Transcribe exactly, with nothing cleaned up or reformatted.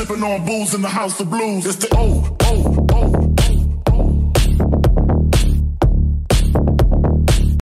sipping on booze in the house of blues. It's the oh, oh, oh.